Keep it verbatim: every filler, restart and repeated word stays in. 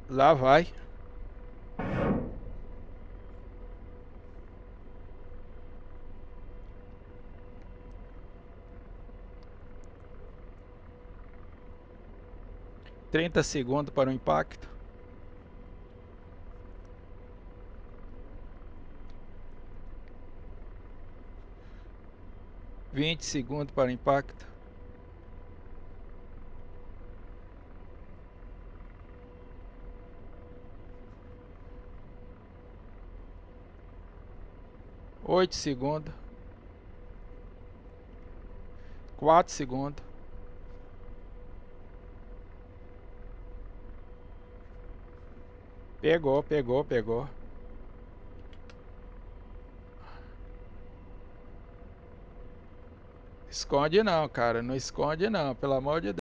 Lá vai. Trinta segundos para o impacto. Vinte segundos para o impacto. Oito segundos. Quatro segundos. Pegou, pegou, pegou. Esconde não, cara. Não esconde não, pelo amor de Deus.